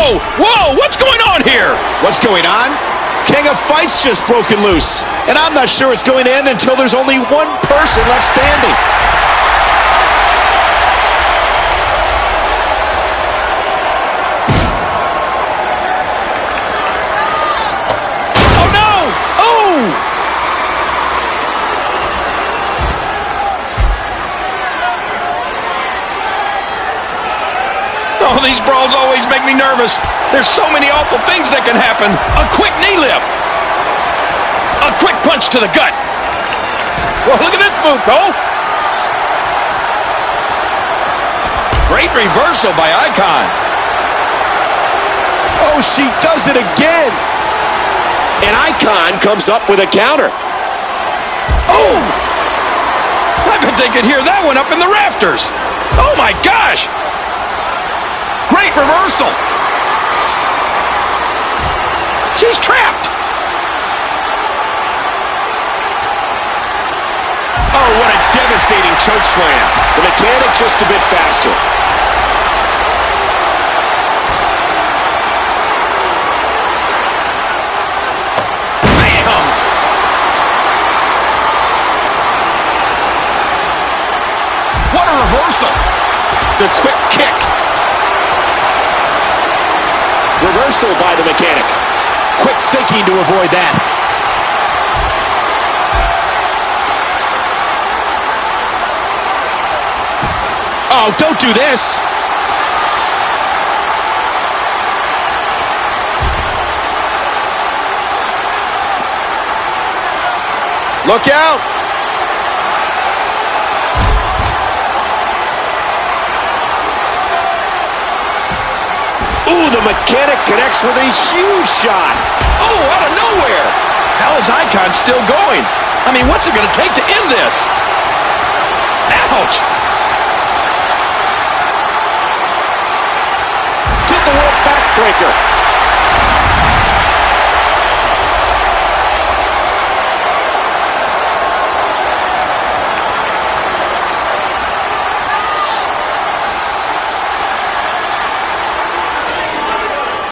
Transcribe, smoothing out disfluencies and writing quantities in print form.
Whoa! Whoa! What's going on here? What's going on? King of Fights just broken loose. And I'm not sure it's going to end until there's only one person left standing. Oh, no! Oh! Oh, these brawls always make me nervous. There's so many awful things that can happen. A quick knee lift. A quick punch to the gut. Well, look at this move, Cole. Great reversal by Icon. Oh, she does it again. And Icon comes up with a counter. Oh! I bet they could hear that one up in the rafters. Oh, my gosh. Great reversal. She's trapped. Oh, what a devastating choke slam. The mechanic just a bit faster. Bam! What a reversal. The quick kick. Reversal by the mechanic. Quick thinking to avoid that. Oh, don't do this. Look out. Ooh, the mechanic connects with a huge shot. Oh, out of nowhere. How is Icon still going? I mean, what's it going to take to end this? Ouch. Did the world backbreaker.